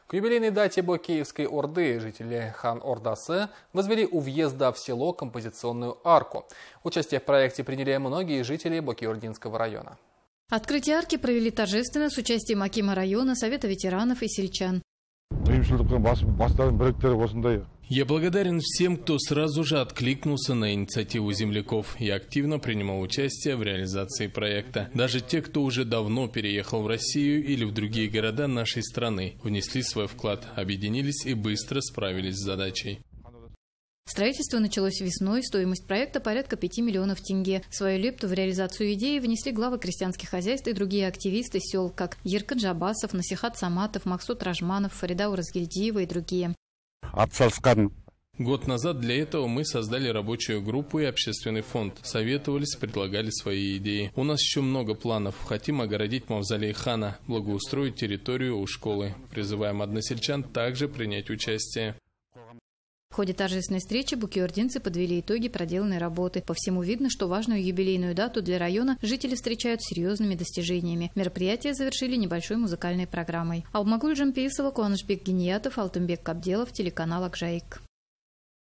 К юбилейной дате Бокеевской Орды жители Хан-Ордасы возвели у въезда в село композиционную арку. Участие в проекте приняли многие жители Бокеординского района. Открытие арки провели торжественно с участием акима района, Совета ветеранов и сельчан. Я благодарен всем, кто сразу же откликнулся на инициативу земляков и активно принимал участие в реализации проекта. Даже те, кто уже давно переехал в Россию или в другие города нашей страны, внесли свой вклад, объединились и быстро справились с задачей. Строительство началось весной, стоимость проекта порядка 5 миллионов тенге. Свою лепту в реализацию идеи внесли главы крестьянских хозяйств и другие активисты сел, как Еркын Джабасов, Насихат Саматов, Максут Ражманов, Фарида Уразгильдиева и другие. Год назад для этого мы создали рабочую группу и общественный фонд. Советовались, предлагали свои идеи. У нас еще много планов. Хотим огородить мавзолей хана, благоустроить территорию у школы. Призываем односельчан также принять участие. В ходе торжественной встречи бокеординцы подвели итоги проделанной работы. По всему видно, что важную юбилейную дату для района жители встречают серьезными достижениями. Мероприятие завершили небольшой музыкальной программой. Алмагуль Джампиисова, Куанышбек Гениятов, Алтынбек Кабделов, телеканал Акжаик.